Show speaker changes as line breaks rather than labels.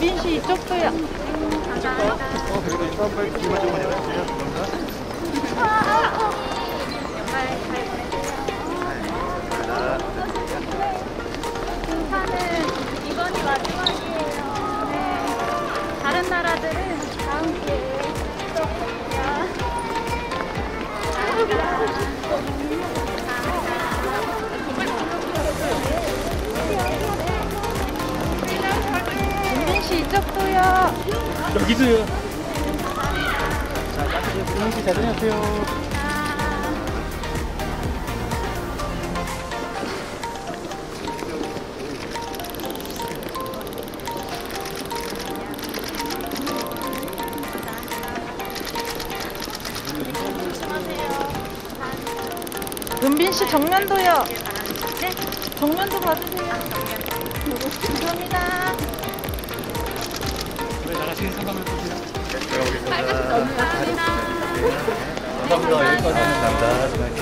은빈 씨 이쪽도요.
등산은 이번이 마지막이에요. 네. 다른 나라들은 다음 기회에 또 볼게요.
은빈 씨 이쪽도요.
여기도요. 자, 나중에 분홍 씨 잘 다녀오세요.
은빈 씨 정면도요.
네?
정면도 봐주세요. 감사합니다.
왜 나가시는 생각을 보세요?
감사합니다.
감사합니다. 여기까지 감사합니다.